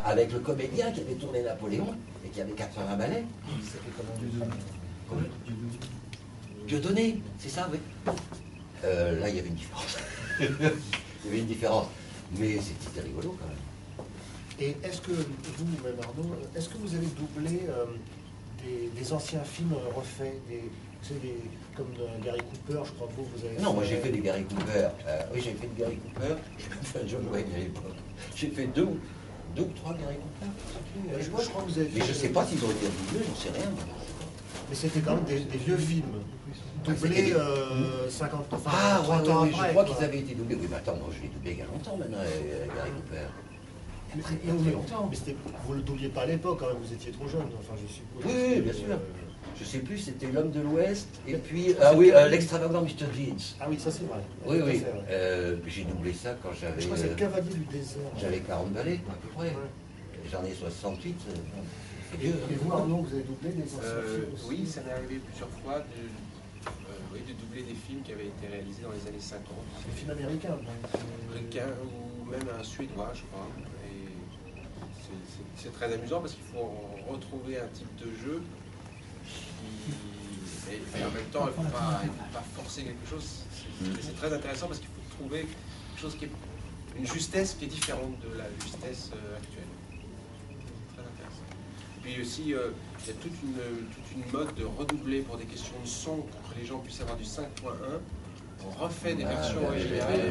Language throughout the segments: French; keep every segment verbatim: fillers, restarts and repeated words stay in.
avec le comédien qui avait tourné Napoléon et qui avait quatre-vingts ballets. Comment Dieudonné, c'est ça, oui. Euh, là, il y avait une différence. Il y avait une différence. Mais c'était rigolo quand même. Et est-ce que vous, même Arnaud, est-ce que vous avez doublé euh, des, des anciens films refaits, des, tu sais, des, comme de Gary Cooper, je crois que vous, vous avez... Non, moi j'ai fait des Gary Cooper. Euh, oui, j'ai fait des Gary Cooper. J'ai même fait un John Wayne à l'époque. J'ai fait deux, deux ou trois Gary Cooper. Je, je, je crois que vous avez fait... Mais je ne sais pas s'ils ont été doublés, j'en sais rien. Mais c'était quand même des, des vieux films. Doublés euh, cinquante, enfin, ah, trente ouais, ans ouais, après. Je crois quoi. qu'ils avaient été doublés. Oui, mais attends, moi je l'ai doublé il y a longtemps maintenant, euh, Gary Cooper. Mais, Très, mais, très longtemps. mais vous ne le doubliez pas à l'époque, hein, vous étiez trop jeune, enfin je suppose. Oui, oui, bien sûr. Euh... Je sais plus, c'était L'Homme de l'Ouest, et puis, ah oui, euh, l'extravagant mister Jeans. Ah oui, ça c'est vrai. Oui, oui. Euh, j'ai doublé ça quand j'avais... Je crois que c'est le Cavalier du désert. J'avais quarante ballets, à peu près. Ouais. J'en ai soixante-huit. Et, et vous, Arnaud, vous avez doublé des anciens euh, films aussi? Oui, ça m'est arrivé plusieurs fois de, euh, oui, de doubler des films qui avaient été réalisés dans les années cinquante. Des films américains, donc. Américains ou même un suédois, je crois. C'est très amusant parce qu'il faut retrouver un type de jeu qui, et, et en même temps, il ne faut pas, pas forcer quelque chose. C'est très intéressant parce qu'il faut trouver quelque chose qui est une justesse qui est différente de la justesse actuelle. Très intéressant. Et puis aussi, euh, il y a toute une, toute une mode de redoubler pour des questions de son pour que les gens puissent avoir du cinq point un. On refait des versions originales.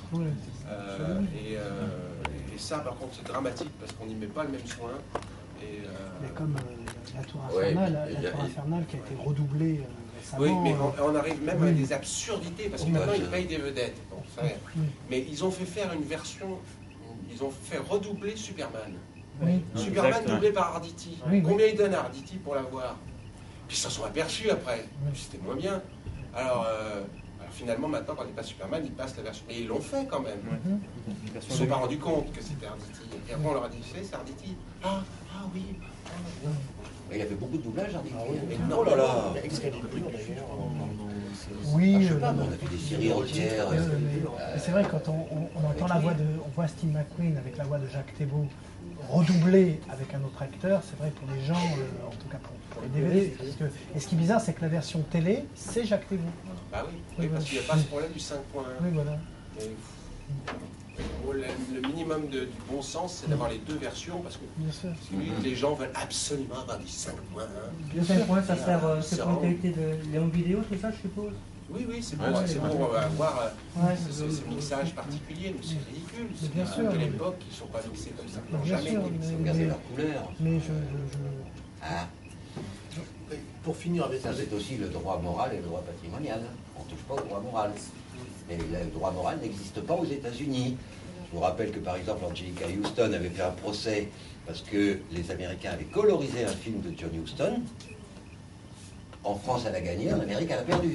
Euh, et, euh, et ça, par contre, c'est dramatique parce qu'on n'y met pas le même soin. Et, euh... Mais comme euh, la Tour Infernale, ouais, la, la Tour Infernale qui a été redoublée euh, récemment. Oui, mais on, on arrive même oui. à des absurdités parce que oui, maintenant oui. ils payent des vedettes. Bon, ça oui. Mais ils ont fait faire une version, ils ont fait redoubler Superman. Oui. Superman exact, doublé par Arditi. Oui, Combien oui. ils donnent à Arditi pour l'avoir? Puis ils s'en sont aperçus après. Oui. C'était moins bien. Alors. Euh, Finalement, maintenant, quand ils passent Superman, ils passent la version. Mais ils l'ont fait quand même. Ouais. Ils ne se sont pas rendus compte que c'était Arditi. Et après, on leur a dit, c'est Arditi. Ah, ah oui. Ah, il y avait beaucoup de doublages, Arditi. Ah, oui. Mais non, oh là là. Excalibur, d'ailleurs. Oui. Ah, je sais pas, mais on a fait des séries entières. Euh, mais c'est vrai, quand on, on, on entend la voix de. On voit Steve McQueen avec la voix de Jacques Thébault redoublée avec un autre acteur, c'est vrai pour les gens, euh, en tout cas pour, pour les D V D. Parce que, et ce qui est bizarre, c'est que la version télé, c'est Jacques Thébault. Bah oui, oui, parce qu'il n'y a pas ce problème du cinq point un. Oui, voilà. Et, bon, le, le minimum de, du bon sens, c'est d'avoir les deux versions, parce que, Bien sûr. parce que lui, les gens veulent absolument avoir du cinq point un. Le cinq point un, ça sert, euh, c'est pour une qualité de Léon vidéo, tout ça, je suppose. Oui, oui, c'est pour, ouais, c'est pour euh, avoir euh, ouais, ce, ce, ce mixage particulier, mais c'est ridicule. C'est bien sûr. De l'époque, ils ne sont pas mixés comme ça. Bien jamais sûr, été mixés. Ils ont gardé leur couleur. Mais je... je, je... Ah. Pour finir avec ça, c'est aussi le droit moral et le droit patrimonial. On ne touche pas au droit moral. Et le droit moral n'existe pas aux États-Unis. Je vous rappelle que, par exemple, Angelica Houston avait fait un procès parce que les Américains avaient colorisé un film de John Huston. En France, elle a gagné, en Amérique, elle a perdu.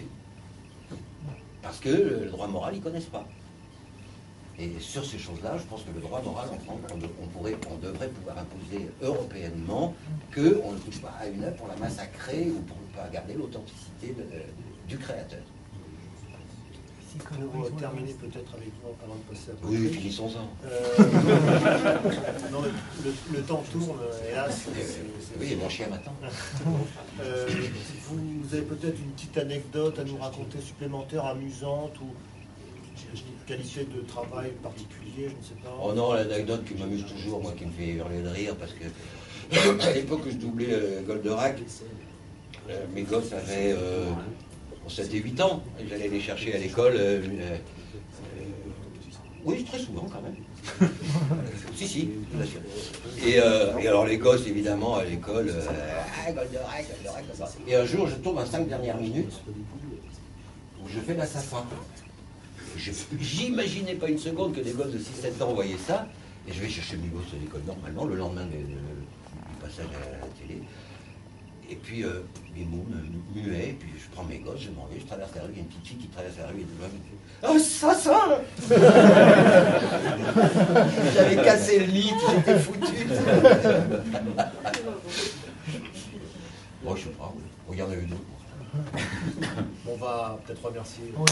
Parce que le droit moral, ils ne connaissent pas. Et sur ces choses-là, je pense que le droit moral, en France, on, on, pourrait, on devrait pouvoir imposer européennement qu'on ne touche pas à une œuvre pour la massacrer ou pour ne pas garder l'authenticité de, de, du créateur. Pour terminer peut-être avec vous avant de passer à Oui, oui, finissons-en. Euh, non, le, le, le temps tourne, hélas. C est, c est, c est... Oui, mon chien m'attend. euh, vous, vous avez peut-être une petite anecdote à nous raconter supplémentaire, amusante ou une qualité de travail particulier, je ne sais pas. Oh non, l'anecdote qui m'amuse toujours, moi, qui me fait hurler de rire, parce que à l'époque où je doublais euh, Goldorak, euh, mes gosses avaient euh, sept et huit ans, et j'allais les chercher à l'école. Euh, euh, oui, très souvent quand même. si, si, bien sûr. Et, euh, et alors les gosses, évidemment, à l'école, euh, ah, Goldorak, Goldorak, Goldorak. Et un jour, je tombe à cinq dernières minutes, où je fais la Safa. J'imaginais pas une seconde que des gosses de six sept ans voyaient ça, et je vais chercher mes gosses à l'école normalement, le lendemain de, de, du passage à la télé. Et puis, euh, mes mots me muets, et puis je prends mes gosses, je m'en vais, je traverse la rue, il y a une petite fille qui traverse la rue, et de loin, oh, ça, ça J'avais cassé le lit, j'étais foutu. Bon, je sais pas, oh, il y en a eu d'autres. On va peut-être remercier. Oui.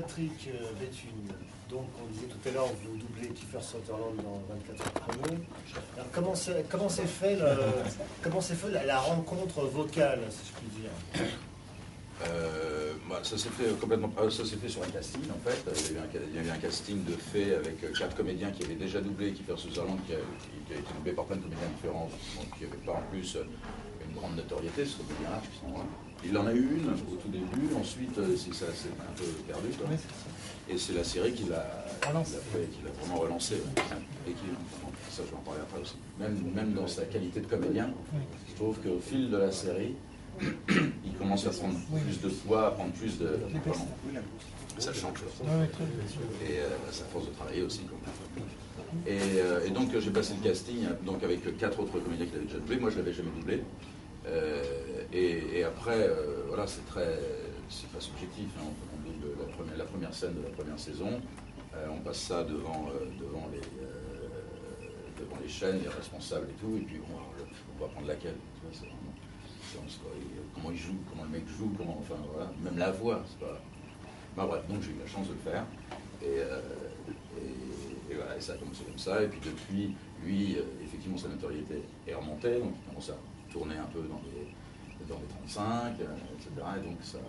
Patrick Béthune, donc on disait tout à l'heure, vous doublez Kiefer Sutherland dans vingt-quatre heures chrono. Alors comment s'est comment s'est fait, le, comment s'est fait la, la rencontre vocale, si je puis dire? Euh, bah, ça s'est fait complètement, euh, ça s'est fait sur un casting en fait. Il y avait un, il y avait un casting de fait avec euh, quatre comédiens qui avaient déjà doublé Kiefer Sutherland, qui a, qui, qui a été doublé par plein de comédiens différents, donc qui n'avaient pas en plus euh, une grande notoriété, ce comédien-là. Il en a eu une au tout début, ensuite euh, ça s'est un peu perdu. Quoi. Et c'est la série qui l'a vraiment relancé. Ouais. Et qui, ça je vais en parler après aussi. Même, même dans sa qualité de comédien, je trouve qu'au fil de la série, il commence à prendre plus de poids, à prendre plus de... Vraiment, ça change. Et euh, sa force de travailler aussi. Et, euh, et donc j'ai passé le casting donc, avec quatre autres comédiens qui l'avaient déjà doublé. Moi je ne l'avais jamais doublé. Euh, et, et après, euh, voilà, c'est très... C'est pas subjectif. Hein, on double la première, la première scène de la première saison. Euh, on passe ça devant, euh, devant, les, euh, devant les chaînes, les responsables et tout. Et puis on, on va prendre laquelle. Tu vois, c'est vraiment... Comment il joue, comment le mec joue, comment, enfin voilà, même la voix, c'est pas... Bah bref, donc j'ai eu la chance de le faire, et, euh, et, et voilà, et ça a commencé comme ça, et puis depuis, lui, euh, effectivement, sa notoriété est remontée, donc il commence à tourner un peu dans les, dans les trente-cinq, euh, et cetera, et donc ça...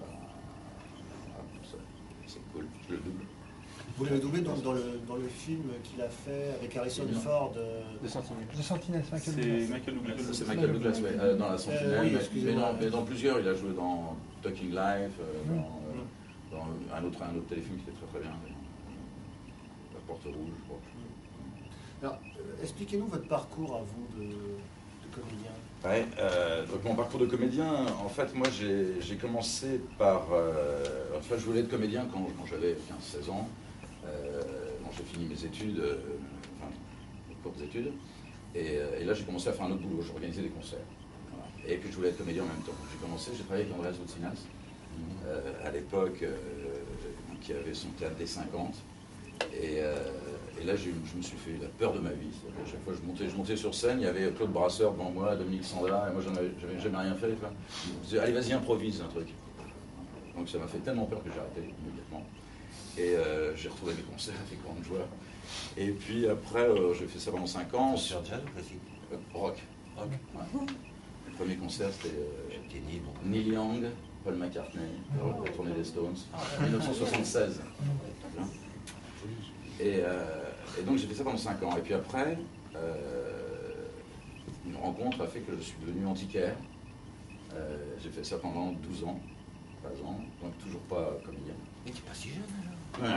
ça c'est cool, je le double. Vous l'avez doublé dans, dans, le, dans le film qu'il a fait avec Harrison Ford. Euh... De Sentinelle. De Sentinelle, c'est Michael Douglas. Douglas. Michael Douglas. C'est Michael Douglas, oui, euh, dans la Sentinelle, euh, oui, mais, mais, dans, mais dans plusieurs, il a joué dans Talking Life, euh, dans, euh, dans un, autre, un autre téléfilm qui était très très bien, La Porte Rouge, je crois. Alors, euh, expliquez-nous votre parcours à vous de, de comédien. Ouais, euh, donc mon parcours de comédien, en fait, moi j'ai commencé par... Euh, enfin, je voulais être comédien quand, quand j'avais quinze seize ans. Euh, bon, j'ai fini mes études, euh, enfin, mes courtes études, et, euh, et là j'ai commencé à faire un autre boulot, j'organisais des concerts. Voilà. Et puis je voulais être comédien en même temps. J'ai commencé, j'ai travaillé avec Andreas Voutsinas, euh, à l'époque, euh, qui avait son théâtre des cinquante. Et, euh, et là je me suis fait la peur de ma vie. À chaque fois je montais, je montais sur scène, il y avait Claude Brasseur devant moi, Dominique Sanda, et moi j'avais jamais rien fait. Enfin, je me disais, allez vas-y improvise un truc. Donc ça m'a fait tellement peur que j'ai arrêté immédiatement. Et euh, j'ai retrouvé mes concerts avec grande joie. Et puis après, euh, j'ai fait ça pendant cinq ans. Sur jazz ou classique? euh, Rock. Rock. Ouais. Le premier concert, c'était euh, Neil Young, Paul McCartney, la tournée des Stones, en mille neuf cent soixante-seize. Et, euh, et donc j'ai fait ça pendant cinq ans. Et puis après, euh, une rencontre a fait que je suis devenu antiquaire. Euh, j'ai fait ça pendant douze ans, treize ans, donc toujours pas comédien. Mais t'es pas si jeune alors.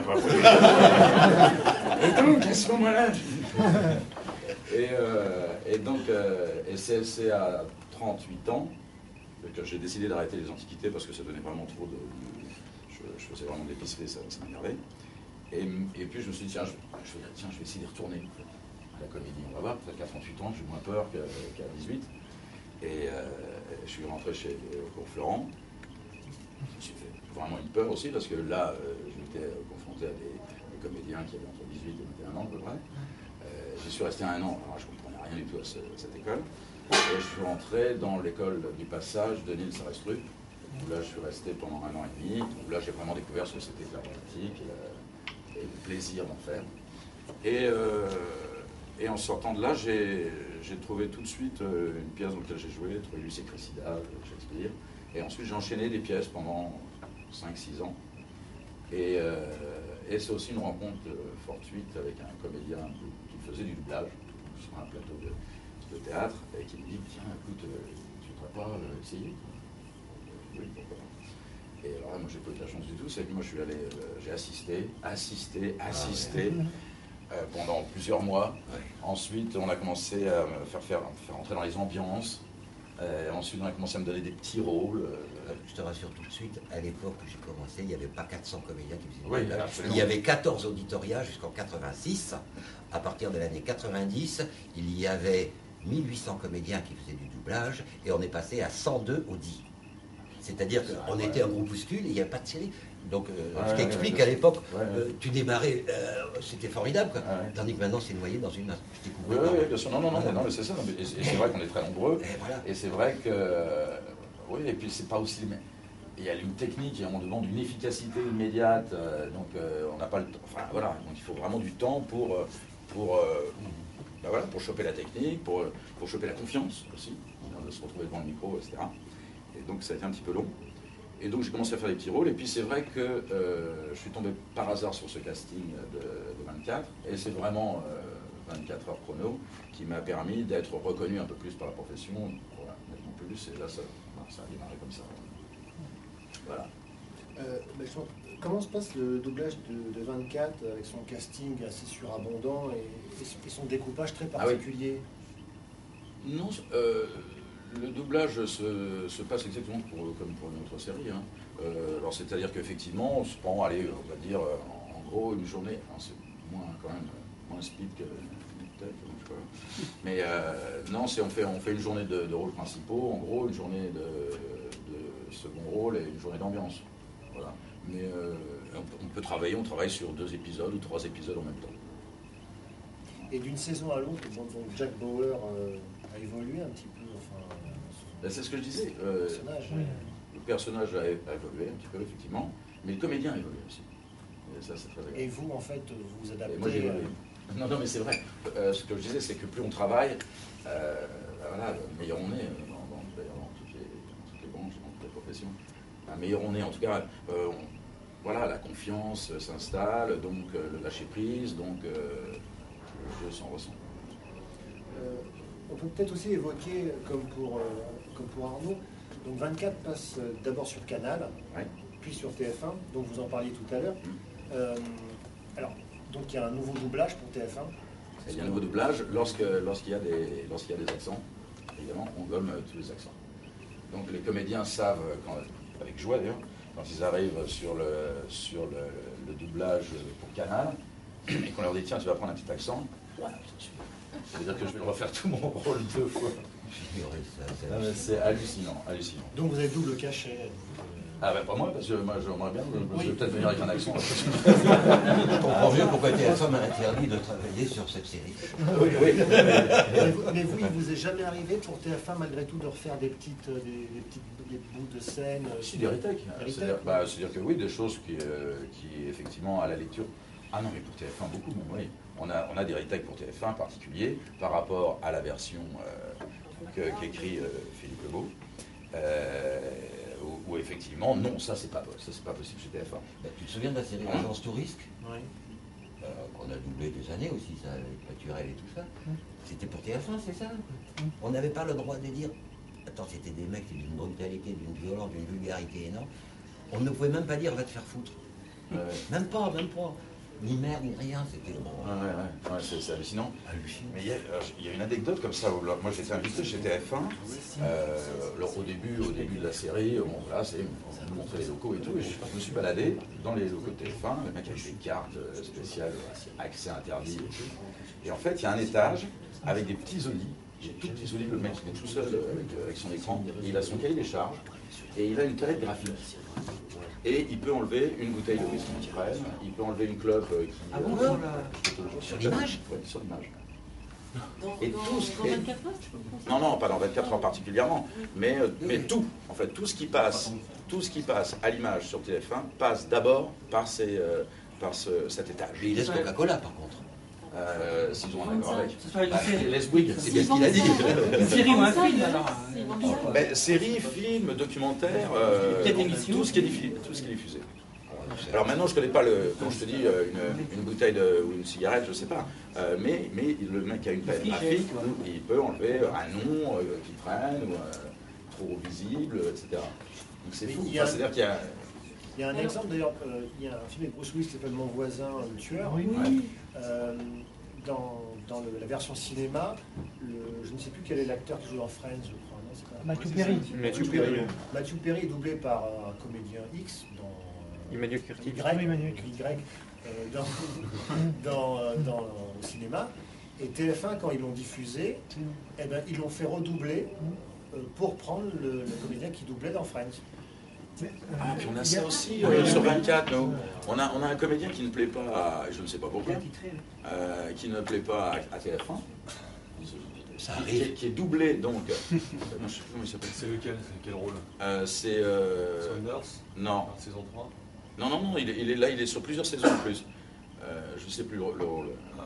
Et donc, à ce moment-là, et, euh, et donc, euh, et c'est à trente-huit ans que j'ai décidé d'arrêter les antiquités parce que ça donnait vraiment trop de... Je, je faisais vraiment de l'épicerie, ça, ça m'énervait. Et, et puis je me suis dit, tiens, je, je, tiens, je vais essayer d'y retourner à la comédie. On va voir, peut-être qu'à trente-huit ans, j'ai moins peur qu'à dix-huit. Et euh, je suis rentré chez Cours Florent. Je me suis fait vraiment une peur aussi, parce que là, euh, j'étais confronté à des, des comédiens qui avaient entre dix-huit et vingt et un ans à peu près. Euh, J'y suis resté un an, alors je ne comprenais rien du tout à, ce, à cette école. Et je suis rentré dans l'école du passage de Niels Arestrup, où là je suis resté pendant un an et demi, où là j'ai vraiment découvert ce que c'était que la pratique et, la, et le plaisir d'en faire. Et, euh, et en sortant de là, j'ai trouvé tout de suite euh, une pièce dans laquelle j'ai joué, trouvé Lucie Cressida, Shakespeare. Et ensuite j'ai enchaîné des pièces pendant cinq six ans. Et, euh, et c'est aussi une rencontre euh, fortuite avec un comédien qui, qui faisait du doublage sur un plateau de, de théâtre et qui me dit, tiens, écoute, euh, tu ne voudrais pas euh, essayer? Oui, pourquoi pas. Et alors là, moi j'ai pas eu de la chance du tout, c'est que moi je suis allé, euh, j'ai assisté, assisté, assisté. Ah ouais. Euh, pendant plusieurs mois. Ouais. Ensuite, on a commencé à me faire, faire, faire entrer dans les ambiances. Euh, ensuite, on a commencé à me donner des petits rôles. Euh, Je te rassure tout de suite, à l'époque où j'ai commencé, il n'y avait pas quatre cents comédiens qui faisaient du oui, doublage. Il y avait quatorze auditoria jusqu'en quatre-vingt-six. À partir de l'année quatre-vingt-dix, il y avait mille huit cents comédiens qui faisaient du doublage et on est passé à cent deux Audi. C'est-à-dire qu'on était un groupuscule et il n'y avait pas de série. Donc, euh, ouais, ce qui explique ouais, qu'à l'époque, ouais, ouais. euh, tu démarrais, euh, c'était formidable, quoi. Ouais. Tandis que maintenant, c'est noyé dans une... Je oui, oui, oui, bien sûr. Non, non, non, voilà. non mais c'est ça. Et, et c'est vrai qu'on est très nombreux. Et, voilà. Et c'est vrai que... Euh, oui, et puis c'est pas aussi... Mais il y a une technique et on demande une efficacité immédiate, euh, donc euh, on n'a pas le temps. Enfin voilà, donc il faut vraiment du temps pour, pour, euh, ben voilà, pour choper la technique, pour, pour choper la confiance aussi, de se retrouver devant le micro, et cetera. Et donc ça a été un petit peu long. Et donc j'ai commencé à faire des petits rôles, et puis c'est vrai que euh, je suis tombé par hasard sur ce casting de, de vingt-quatre, et c'est vraiment euh, vingt-quatre heures chrono qui m'a permis d'être reconnu un peu plus par la profession, voilà, nettement plus, et là ça, ça a démarré comme ça. Voilà. Euh, mais je pense, comment se passe le doublage de, de vingt-quatre avec son casting assez surabondant et, et son découpage très particulier? Ah oui. Non, euh, le doublage se, se passe exactement pour, comme pour une autre série. Hein. Euh, alors c'est-à-dire qu'effectivement, on se prend, allez, on va dire, en, en gros, une journée. C'est moins quand même moins speed que peut-être. Mais euh, non, c'est on fait on fait une journée de, de rôles principaux, en gros, une journée de, de second rôle et une journée d'ambiance. Voilà. Mais euh, on, on peut travailler, on travaille sur deux épisodes ou trois épisodes en même temps. Et d'une saison à l'autre, donc Jack Bauer euh, a évolué un petit peu. Enfin, ben, c'est ce que je disais. Euh, le personnage, oui. Le personnage a, a évolué un petit peu, effectivement, mais le comédien a évolué aussi. Et ça, c'est très agréable. Et vous, en fait, vous vous adaptez. Et moi, j'ai évolué. Non, non, mais c'est vrai. Euh, ce que je disais, c'est que plus on travaille, euh, voilà, meilleur on est, dans, dans, d'ailleurs dans toutes, les, dans toutes les branches, dans toutes les professions. Un meilleur on est, en tout cas, euh, on, voilà, la confiance s'installe, donc euh, le lâcher prise, donc euh, le jeu s'en ressent. Euh, on peut peut-être aussi évoquer, comme pour, euh, comme pour Arnaud, donc vingt-quatre passe d'abord sur Canal, ouais. Puis sur T F un, donc vous en parliez tout à l'heure. Mmh. Euh, alors, donc il y a un nouveau doublage pour T F un. Il y a un nouveau doublage lorsque, lorsqu'il y a des, lorsqu'il y a des accents. Évidemment, on gomme euh, tous les accents. Donc les comédiens savent, quand, avec joie d'ailleurs, quand ils arrivent sur le, sur le, le doublage pour Canal, et qu'on leur dit tiens, tu vas prendre un petit accent, voilà, ça veut dire que je vais refaire tout mon rôle deux fois. C'est hallucinant, hallucinant. Donc vous avez double cachet. Ah ben pas moi, parce que moi j'aimerais bien, je vais oui. peut-être venir avec un accent. Je comprends mieux pourquoi T F un m'a interdit de travailler sur cette série. Oui, oui. Mais, vous, mais vous, il vous est jamais arrivé pour T F un malgré tout de refaire des petites, des, des petites des bouts de scène? Si, des retakes. C'est-à-dire bah, que oui, des choses qui, euh, qui effectivement à la lecture. Ah non, mais pour T F un beaucoup, même, oui. On a, on a des retakes pour T F un en particulier par rapport à la version euh, qu'écrit euh, Philippe Lebeau. Euh, Où, où effectivement, non, ça c'est pas, ça, c'est pas possible chez T F un. Ben, tu te souviens de la série Agence Touriste? Oui. Euh, qu'on a doublé des années aussi, ça, avec Paturel et tout ça. Mm. C'était pour T F un, c'est ça? Mm. On n'avait pas le droit de dire. Attends, c'était des mecs d'une brutalité, d'une violence, d'une vulgarité énorme. On ne pouvait même pas dire va te faire foutre. Euh, même pas, même pas. Ni merde, ni rien, c'était bon. Ouais, ouais, ouais, ouais c'est hallucinant. hallucinant. Mais il y, a, il y a une anecdote comme ça. Où, moi j'étais invité chez T F un. Euh, alors, au début, au début de la série, bon, voilà, c'est on nous montrait les locaux et tout. Et je, je me suis baladé dans les locaux de T F un. Le mec avait des cartes spéciales, accès interdit et tout. Et en fait, il y a un étage avec des petits olivs. Des tout petits olivs. Le mec il est tout seul avec, avec son écran. Et il a son cahier des charges. Et il a une tablette graphique. Et il peut enlever une bouteille de whisky qui prenne, il peut enlever une clope euh, qui... Ah bon, euh, sur l'image? Oui, sur l'image. Dans, et dans, tout ce dans qui... vingt-quatre heures? Non, non, pas dans vingt-quatre heures particulièrement, mais, euh, mais tout, en fait, tout ce qui passe, tout ce qui passe à l'image sur T F un passe d'abord par, ces, euh, par ce, cet étage. Et il laisse Coca-Cola par contre. Euh, S'ils ont un accord avec. Bah, les Bouygues, c'est bien ce qu'il a dit. Une série ou un film alors? Ben, série, film, documentaire, euh, tout, ce qui est diffusé, tout ce qui est diffusé. Alors maintenant, je ne connais pas, le, comme je te dis, une, une bouteille de, ou une cigarette, je ne sais pas. Euh, mais, mais le mec a une palette graphique où il peut enlever un nom euh, qui traîne, ou euh, trop visible, et cetera. Donc c'est fou. Enfin, c'est-à-dire qu'il y a... Il y a un exemple d'ailleurs, euh, il y a un film avec Bruce Willis qui s'appelle Mon voisin le tueur. Oui. Ouais. Euh, dans dans le, la version cinéma, le, je ne sais plus quel est l'acteur qui joue dans Friends, je crois. Non, c'est pas... Matthew Perry. Matthew Perry. Matthew Perry est doublé par un comédien X dans euh, Emmanuel Curtis. Y, y euh, dans, dans, euh, dans, au cinéma. Et T F un, quand ils l'ont diffusé, eh ben, ils l'ont fait redoubler euh, pour prendre le, le comédien qui doublait dans Friends. Ah, puis on a ça aussi euh, sur vingt-quatre, nous. On a, on a un comédien qui ne plaît pas, à, je ne sais pas pourquoi, euh, qui ne plaît pas à, à T F un. Ça qui, arrive. est, qui est doublé donc. euh, je sais plus comment il s'appelle. C'est lequel C'est quel rôle Euh, c'est. euh, Saunders non. Saison trois. Non, non, non, il est, il est là, il est sur plusieurs saisons en plus. Euh, je ne sais plus le, le rôle. Euh,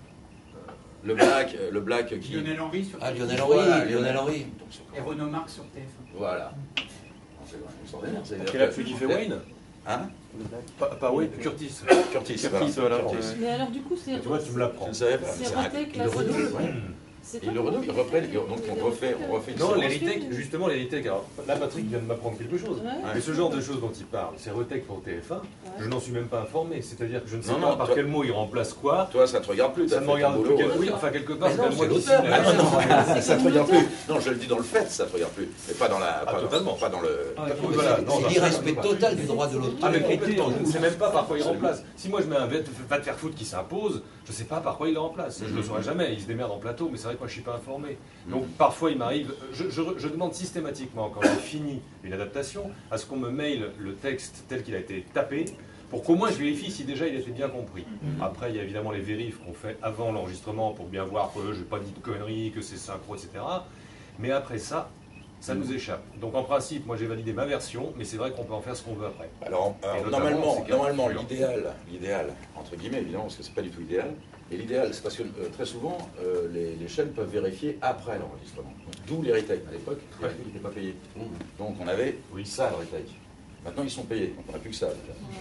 le Black, euh, le Black qui. Lionel Henry sur Ah, T F un. Lionel Henry, Voilà, Lionel Henry. Donc, c'est- Et Renaud Marc sur T F un. Voilà. C'est vraiment extraordinaire. c'est-à-dire Quel a que- celui qui fait Wayne Hein Pas, pas Wayne, Curtis. Curtis, Curtis, voilà. Curtis. Mais alors du coup, c'est Tu vois, tu me l'apprends. Je ne savais pas. c'est C'est un- retake il la le redouble, saison. ouais. C'est Il le redouble, il reprend, donc on refait, on refait une Non, série. les retakes, justement, les retakes. Alors là, Patrick vient de m'apprendre quelque chose. Ouais. Mais ce genre de choses dont il parle, c'est retake pour T F un, je n'en suis même pas informé. C'est-à-dire que je ne sais Non, pas non, par toi- quel mot il remplace quoi. Toi, ça ne te regarde plus. t'as Ça me fait ton regarde boulot, quel- euh. Oui, enfin, quelque part, Mais c'est non, à moi c'est qui l'auteur. signe. Ah, non, non, ça comme ne te regarde l'auteur. plus. Non, je le dis dans le fait, ça ne te regarde plus. Mais pas dans la. Pas totalement. Dans, pas dans le. Ah, Oui, voilà, non, C'est non, l'irrespect ça, total du droit de l'auteur. Ah mais complètement, je ne sais même pas par quoi il remplace. Si moi je mets un vet- va te faire foutre qui s'impose, je ne sais pas par quoi il le remplace. Je ne le saurai jamais, il se démerde en plateau, mais c'est vrai que moi je ne suis pas informé. Donc parfois il m'arrive, je, je- je demande systématiquement quand j'ai fini une adaptation à ce qu'on me mail le texte tel qu'il a été tapé pour qu'au moins je vérifie si déjà il a été bien compris. Après il y a évidemment les vérifs qu'on fait avant l'enregistrement pour bien voir que je n'ai pas dit de conneries, que c'est synchro, et cetera. Mais après ça, ça nous échappe. Donc en principe, moi j'ai validé ma version, mais c'est vrai qu'on peut en faire ce qu'on veut après. Alors, Et alors, notamment, normalement, c'est qu'il y a normalement plusieurs. l'idéal, l'idéal, entre guillemets évidemment, parce que c'est pas du tout idéal, et l'idéal, c'est parce que euh, très souvent, euh, les, les chaînes peuvent vérifier après l'enregistrement. Donc, d'où les retakes. À l'époque, les retakes n'étaient pas payés. Donc on avait Oui. ça, le retake. Maintenant, ils sont payés, donc on n'a plus que ça.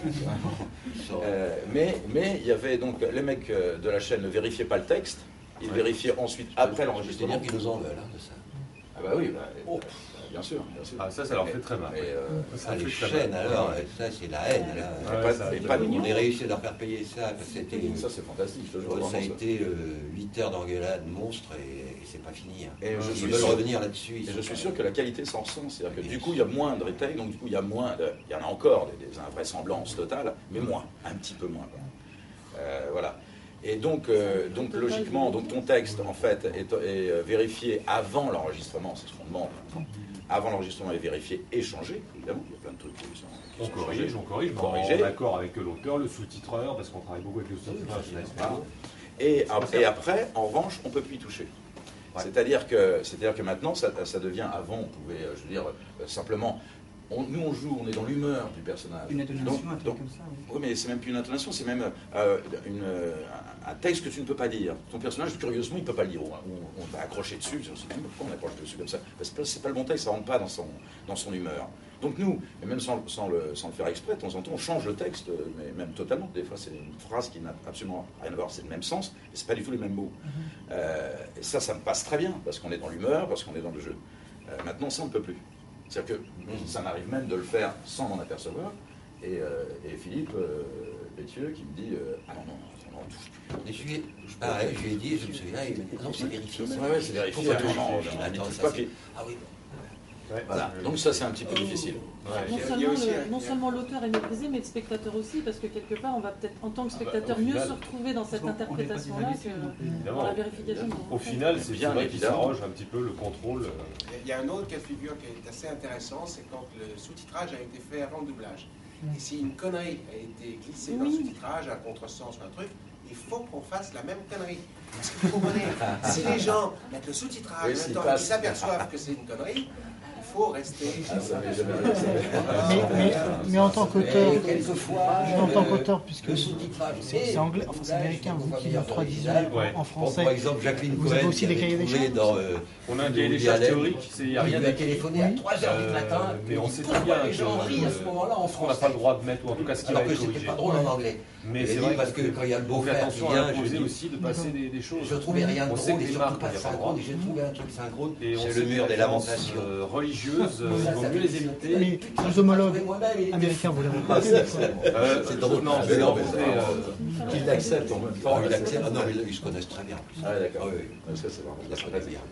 Euh, mais mais il y avait donc, les mecs euh, de la chaîne ne vérifiaient pas le texte, ils Ouais. vérifiaient ensuite après C'est-à-dire l'enregistrement. qu'ils nous en veulent, hein, de ça. Ah bah oui, bah, Oh. bah, bien sûr, bien sûr. Ah ça, ça leur fait très mal. Mais, euh, Ça Ah, fait les très chaînes, mal. alors, ça, c'est la haine, là. Ouais, pas- ça, et c'est pas pas de- On a réussi à leur faire payer ça, parce que c'était... ça c'est fantastique, je te jure, Ça a vraiment, ça. été huit heures d'engueulade monstre et, et c'est pas fini. hein. Et je Ils suis veulent sûr- revenir là-dessus. ils Et sont je suis pas- sûr que la qualité s'en ressent, c'est-à-dire que Bien du sûr. coup il y a moins de retake, donc du coup il y a moins de, il y en a encore des, des invraisemblances totales, mais moins, un petit peu moins. quoi. Euh, voilà. Et donc, euh, donc logiquement, donc ton texte en fait est, est, euh, vérifié avant l'enregistrement, c'est ce qu'on demande. Avant l'enregistrement est vérifié et changé, évidemment. Il y a plein de trucs qui sont, qui On sont corrige, changés. on corrige, mais Corrigé. en accord avec l'auteur, le sous-titreur, parce qu'on travaille beaucoup avec le sous-titreur, n'est-ce pas? Et, et après, en revanche, on ne peut plus y toucher. Ouais. C'est-à-dire que, c'est-à-dire que maintenant, ça, ça devient, avant, on pouvait, euh, je veux dire, euh, simplement, on- nous on joue, on est dans l'humeur du personnage. Une intonation, Donc- un truc donc- comme ça. oui. Oui, mais c'est même plus une intonation, c'est même euh, une, euh, un texte que tu ne peux pas dire. Ton personnage, curieusement, il ne peut pas le dire. On, on- on va accrocher dessus. On se dit, pourquoi on accroche dessus comme ça? Parce que c'est pas le bon texte, ça ne rentre pas dans son, dans son humeur. Donc nous, et même sans, sans le, sans le faire exprès, de temps en temps, on change le texte, euh, mais même totalement. Des fois, c'est une phrase qui n'a absolument rien à voir, c'est le même sens, mais c'est pas du tout les mêmes mots. Euh, et ça, ça me passe très bien, parce qu'on est dans l'humeur, parce qu'on est dans le jeu. Euh, maintenant, ça, on ne peut plus. C'est-à-dire que ça m'arrive même de le faire sans m'en apercevoir. Et, euh, et Philippe euh, Pétieux qui me dit euh, ah non, non, non, non, on touche plus. Et je lui ai- pareil, je lui ai dit, je me souviens, il m'a dit, ah non, c'est vérifié. ça. Ouais, ouais, c'est vérifié. Pourquoi Ah, touche non, non, plus on Attends, touche ça, pas, c'est- puis- Ah oui. Ouais. Voilà. Donc ça, c'est un petit peu difficile. Non Il y a seulement, aussi le- un- non seulement l'auteur est méprisé, mais le spectateur aussi, parce que quelque part, on va peut-être, en tant que Ah bah, spectateur, au mieux final- se retrouver dans cette Parce qu'on- on n'est pas des interprétation-là habitués que non plus. dans Évidemment. la vérification. Au final, c'est Bien, vrai qu'il évidemment. s'arroge un petit peu le contrôle. euh, Il y a un autre cas de figure qui est assez intéressant, c'est quand le sous-titrage a été fait avant le doublage. Et si une connerie a été glissée dans le Oui. sous-titrage, un contresens ou un truc, il faut qu'on fasse la même connerie. Parce qu'il faut comprenez, si les gens mettent le sous-titrage Oui, en s'ils même temps et qu'ils passent. s'aperçoivent que c'est une connerie, il faut rester. Ah, ça m'est jamais- Mais, mais, mais en tant qu'auteur, Et quelquefois, en tant euh, qu'auteur, puisque le sous-titrage, c'est c'est anglais, enfin c'est américain, vous qui traduisez Ouais. en Bon, français. par exemple, Jacqueline Vous Cohen, avez aussi qui des avait cahiers des trouvé charges dans, euh, On a un de cahier des Woody charges Allen. théorique, c'est- il n'y a Il rien lui a d'écrit. téléphoné à trois heures du Euh, matin. mais on sait très Pourquoi bien les que, gens rient à ce euh, moment-là en qu'on n'a pas français. le droit de mettre, ou en tout cas ce qui va Alors que être c'était corrigé. pas drôle en anglais. Mais Elle c'est dit vrai parce que quand il y a le on fait beau-frère qui attention vient, à je imposer dis, aussi de passer des, des choses. je trouvais rien de On sait drôle que et les surtout marques, pas il n'y a pas le synchrone. droit. Et j'ai trouvé un truc synchrone. Et on C'est sait le que mur les des références, lamentations. euh, religieuses, euh, Ça, il ça vaut fait- mieux les éviter. Mais Putain, les homologues j'ai trouvé moi-même, il était américains, vous l'avez pas Ah, fait c'est- des fois. Euh, C'est drôle. Non, Ah, je vais non, en mais monter, ça, euh, Qu'il l'accepte en même temps. Oh, il accepte. Ah non, mais ils se connaissent très bien en plus. Ah, d'accord. Oui, oui. Ouais, ça, c'est vraiment Ils la connaissent bien.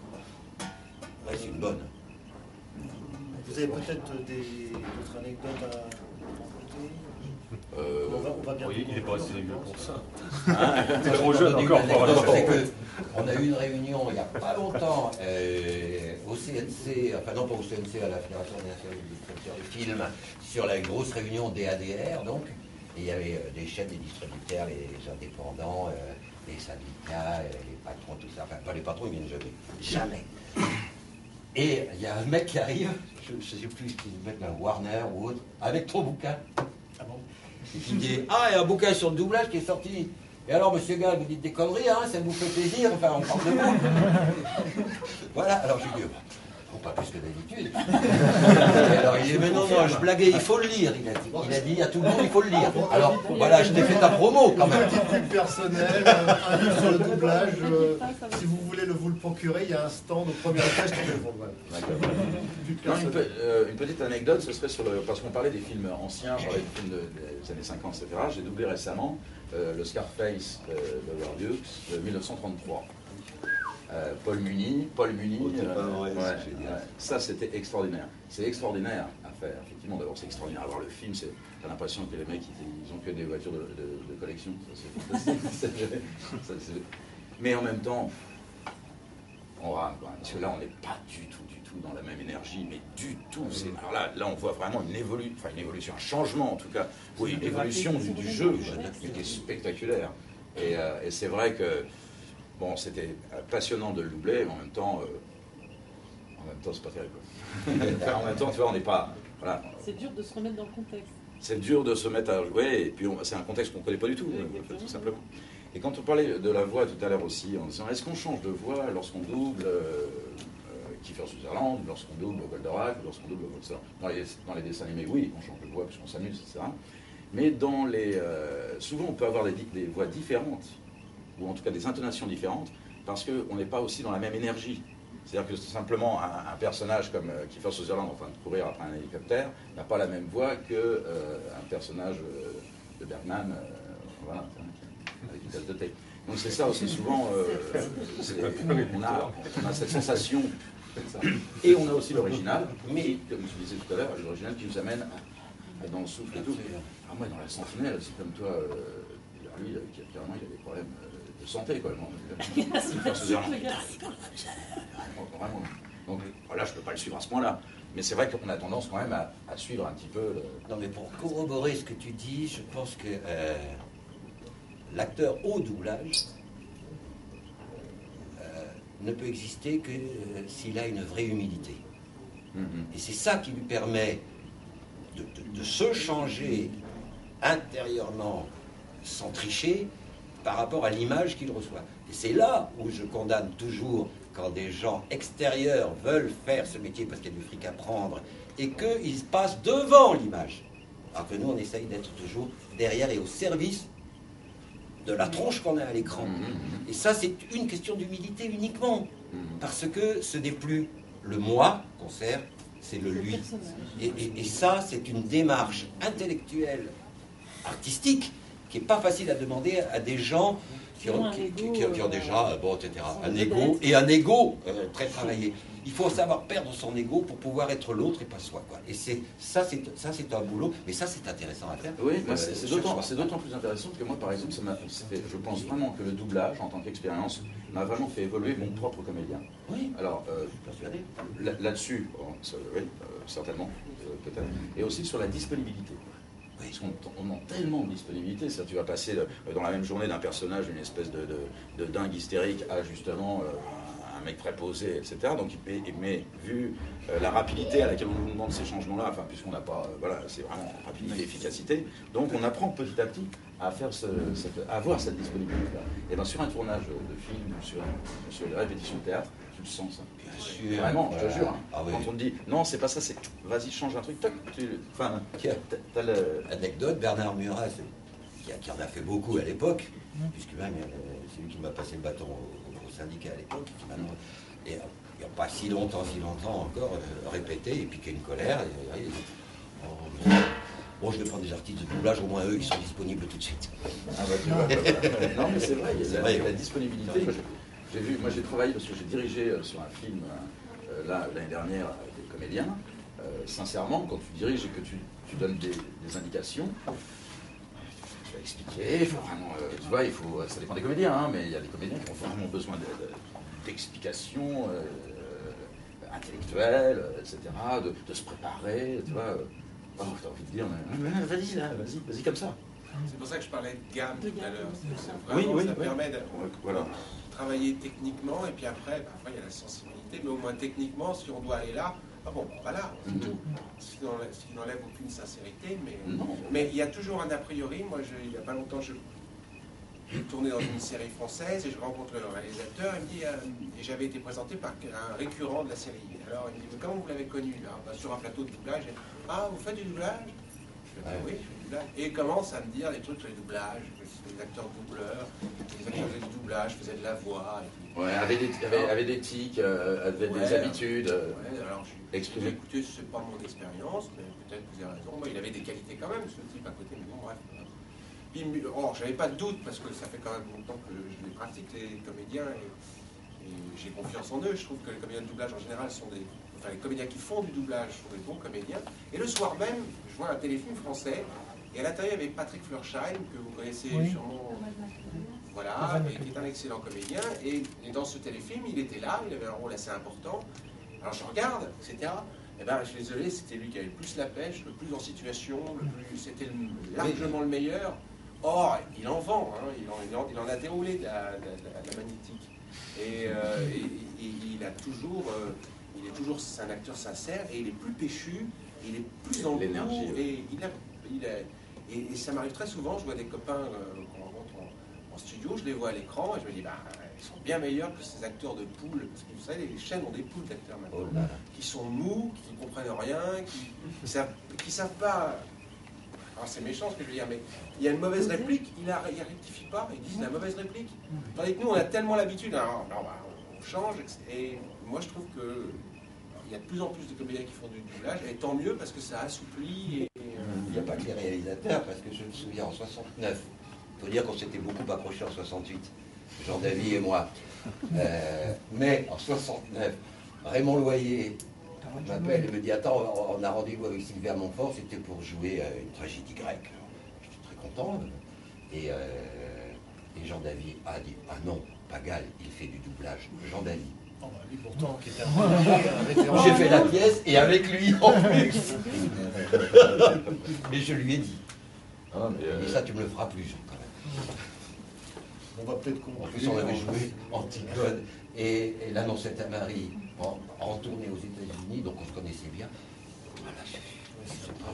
Ouais, c'est une bonne. Vous avez peut-être des- d'autres anecdotes à raconter Euh, on va, on va bien oui, il n'est pas assez vieux pour ça. hein, C'est trop jeune encore pour aller C'est chercher. que on a eu une réunion il n'y a pas longtemps euh, au C N C, enfin non pas au C N C, à la Fédération nationale des distributeurs de films, sur la grosse réunion des A D R donc. Et il y avait euh, des chaînes, des distributeurs, les indépendants, euh, les syndicats, les patrons, tout ça. Enfin, pas les patrons, ils viennent jamais. Jamais. Et il y a un mec qui arrive, je ne sais plus ce qu'il met, un Warner ou autre, avec trois bouquins. Ah bon? Et qui dit, ah, il y a un bouquin sur le doublage qui est sorti. Et alors, monsieur Gall, vous dites des conneries, hein, ça vous fait plaisir, enfin, on parle de vous. Voilà, alors je lui dis, bon, pas plus que d'habitude. Et alors il dit, mais non, non, je blaguais, il faut le lire, il a dit. Il a dit à tout le monde, il faut le lire. Alors, voilà, je t'ai fait ta promo, quand même. Petit truc personnel, un livre sur le doublage. euh, si vous voulez le, vous le procurer, il y a un stand au premier étage qui peut le vendre. Non, une, pe- euh, une petite anecdote, ce serait sur le. Parce qu'on parlait des films anciens, on parlait des films de- des années cinquante, et cetera. J'ai doublé récemment euh, le Scarface euh, de Howard Hughes de mille neuf cent trente-trois. Euh, Paul Muni, Paul Muni, Oh, t'es pas euh, vrai, ouais, c'est génial. ouais. Ça c'était extraordinaire. C'est extraordinaire à faire, effectivement. D'abord c'est extraordinaire à voir le film. C'est, t'as l'impression que les mecs ils, ils ont que des voitures de, de- de collection. Ça, c'est fantastique. Ça, c'est- Mais en même temps, on rame, quoi. Parce que là on n'est pas du tout, du tout dans la même énergie, mais du tout. C'est, alors là, là on voit vraiment une évolution, enfin une évolution, un changement en tout cas. Oui, une évolution du, du jeu qui est spectaculaire. Et, euh, et c'est vrai que bon, c'était passionnant de le doubler, mais en même temps, euh, en même temps, c'est pas terrible. Enfin, en même temps, tu vois, on n'est pas, voilà. C'est dur de se remettre dans le contexte. C'est dur de se mettre à jouer, et puis on- c'est un contexte qu'on ne connaît pas du tout, Oui, euh, exactement. tout simplement. Et quand on parlait de la voix tout à l'heure aussi, en disant, est-ce qu'on change de voix lorsqu'on double euh, euh, Kiefer Sutherland, lorsqu'on double Goldorak, lorsqu'on double Volkswagen? Dans les, dans les dessins animés, oui, on change de voix puisqu'on s'amuse, et cetera. Mais dans les, euh, souvent, on peut avoir des, des voix différentes, ou en tout cas des intonations différentes, parce qu'on n'est pas aussi dans la même énergie. C'est-à-dire que simplement un, un personnage comme euh, Kiefer Sutherland en train de courir après un hélicoptère n'a pas la même voix qu'un euh, personnage euh, de Bergman, euh, voilà, avec une tasse de thé. Donc c'est ça aussi souvent, euh, c'est- on, a, on a cette sensation. Et on a aussi l'original, mais comme je disais tout à l'heure, l'original qui nous amène à, à dans le souffle et tout. Ah, moi, dans la Sentinelle, c'est comme toi, euh, lui, il, carrément, il a des problèmes euh, de santé, quoi. Vraiment. Donc là, je ne peux pas le suivre à ce point-là. Mais c'est vrai qu'on a tendance quand même à, à suivre un petit peu. Le... Non, mais pour corroborer ce que tu dis, je pense que euh, l'acteur au doublage euh, ne peut exister que euh, s'il a une vraie humilité. Mm-hmm. Et c'est ça qui lui permet de, de- de se changer intérieurement sans tricher par rapport à l'image qu'il reçoit. Et c'est là où je condamne toujours quand des gens extérieurs veulent faire ce métier parce qu'il y a du fric à prendre et qu'ils passent devant l'image. Alors que nous, on essaye d'être toujours derrière et au service de la tronche qu'on a à l'écran. Mm-hmm. Et ça, c'est une question d'humilité uniquement. Parce que ce n'est plus le moi qu'on sert, c'est le lui. Et, et- et ça, c'est une démarche intellectuelle, artistique, qui n'est pas facile à demander à des gens qui ont, qui- qui- qui ont- qui ont déjà, bon, et cetera, un ego, et un ego euh, très travaillé. Il faut savoir perdre son ego pour pouvoir être l'autre et pas soi, quoi. Et c'est ça, c'est ça, c'est un boulot, mais ça, c'est intéressant à faire. Oui, Euh, bah, c'est c'est chaque d'autant soir. c'est d'autant plus intéressant que moi, par exemple, ça m'a- c'était- je pense vraiment que le doublage, en tant qu'expérience, m'a vraiment fait évoluer mon propre comédien. Oui, Alors, euh, je suis persuadé. là- là-dessus, bon, ça- oui, euh, certainement, euh, peut-être, et aussi sur la disponibilité. Parce qu'on on demande tellement de disponibilité, c'est-à-dire tu vas passer euh, dans la même journée d'un personnage, une espèce de, de- de dingue hystérique à justement euh, un mec préposé, et cetera. Donc, mais, mais vu euh, la rapidité à laquelle on nous demande ces changements-là, enfin puisqu'on n'a pas, euh, voilà, c'est vraiment rapidité et efficacité, donc on apprend petit à petit à faire ce, cette- à avoir cette disponibilité-là. Et bien sur un tournage de film, ou sur, sur les répétitions de théâtre, tu le sens ça. Bien sûr. Vraiment, je te jure. hein. Ah oui. Quand on te dit non, c'est pas ça, c'est vas-y, change un truc, toc, tu, enfin, Tiens. t'as- t'as le. Anecdote, Bernard Murat, c'est- qui, a- qui en a fait beaucoup à l'époque, puisque même euh, c'est lui qui m'a passé le bâton au, au syndicat à l'époque, qui m'a- et euh, il n'y a pas si longtemps, si longtemps encore, euh, répété et piqué une colère. Et, et- et- oh, bon, bon, je vais prendre des artistes de doublage, au moins eux qui sont disponibles tout de suite. Ah bah, tu vois, bah, bah, non, mais c'est vrai, il y a C'est la, vrai. la disponibilité. Moi, j'ai- J'ai vu, moi j'ai travaillé parce que j'ai dirigé euh, sur un film euh, là l'année dernière avec des comédiens. Euh, sincèrement, quand tu diriges et que tu, tu donnes des, des indications, tu vas expliquer. Il faut vraiment, euh, tu vois, il faut, ça dépend des comédiens, hein, mais il y a des comédiens qui ont vraiment besoin de- de- d'explications euh, intellectuelles, et cetera, de, de se préparer, tu vois. Oh, t'as envie de dire, mais, mais vas-y là, vas-y, vas-y comme ça. C'est pour ça que je parlais de gamme De tout à gamme, l'heure. c'est ça. Vraiment, Oui, oui, ça oui. permet de Ouais, voilà. travailler techniquement, et puis après, parfois il y a la sensibilité, mais au moins techniquement, si on doit aller là, ah bon, voilà, c'est Mhm. tout. Ce qui n'enlève, ce qui n'enlève aucune sincérité, mais Non. mais il y a toujours un a priori. Moi, je, il n'y a pas longtemps, je j'ai tourné dans une série française et je rencontre le réalisateur. Il me dit, euh, et j'avais été présenté par un récurrent de la série. Alors il me dit, mais comment vous l'avez connu là? Bah, sur un plateau de doublage. Et, ah, vous faites du doublage? Je dis, Ouais. oui, je fais du doublage. Et il commence à me dire des trucs sur les doublages, les acteurs doubleurs, les acteurs de doublage faisaient de la voix. Et puis, Ouais, avait des, avait, avait des tics, euh, avait Ouais. des habitudes. euh, ouais, alors je je Exprimé. dis, écoutez, c'est pas mon expérience, mais peut-être que vous avez raison. Moi, il avait des qualités quand même, ce type à côté, mais bon, bref. Puis, oh, j'avais pas de doute, parce que ça fait quand même longtemps que je les pratique, les comédiens, et, et j'ai confiance en eux. Je trouve que les comédiens de doublage, en général, sont des... Enfin, les comédiens qui font du doublage sont des bons comédiens. Et le soir même, je vois un téléfilm français, et à l'intérieur, il y avait Patrick Fleurscheim, que vous connaissez Oui. sûrement... Voilà, Enfin, et qui est un excellent comédien. Et, et dans ce téléfilm, il était là, il avait un rôle assez important. Alors je regarde, et cetera. Et ben, je suis désolé, c'était lui qui avait le plus la pêche, le plus en situation, le plus, c'était le- largement le meilleur. Or, il en vend, hein, il, en, il, en, il en a déroulé de la, de la- de la magnétique. Et, euh, et- et- et il a toujours, euh, il est toujours, c'est un acteur sincère, et il est plus péchu, il est plus dans le L'énergie, coup, oui. et il a, il a- et, et ça m'arrive très souvent, je vois des copains euh, qu'on rencontre en, en studio, je les vois à l'écran, et je me dis, bah, ils sont bien meilleurs que ces acteurs de poules, parce que vous savez, les chaînes ont des poules d'acteurs maintenant, Oh là là. qui sont mous, qui ne comprennent rien, qui ne savent, qui savent pas. Alors c'est méchant ce que je veux dire, mais il y a une mauvaise réplique, il ne rectifie pas, il dit c'est la mauvaise réplique. Tandis que nous, on a tellement l'habitude, alors, non, bah, on change, et moi je trouve que il y a de plus en plus de comédiens qui font du doublage, et tant mieux parce que ça assouplit. Et, euh, Il n'y a pas que les réalisateurs, parce que je me souviens en soixante-neuf, il faut dire qu'on s'était beaucoup accrochés en soixante-huit, Jean Davy et moi. Euh, mais en soixante-neuf, Raymond Loyer m'appelle et me dit, attends, on a rendez-vous avec Sylvia Montfort, c'était pour jouer euh, une tragédie grecque. J'étais très content. Et, euh, et Jean Davy a dit, ah non, Pagal, il fait du doublage. Jean Davy. Oh, bah, lui pourtant, qui était un référent. J'ai fait la pièce et avec lui en plus. Et je lui ai dit. Ah, mais, Et euh, ça, tu me le feras plus, quand même. On va peut-être En conclure. plus, on avait joué Antigone et, et l'annoncette à Marie en, en tournée aux États-Unis, donc on se connaissait bien. Voilà, c'est c'est pas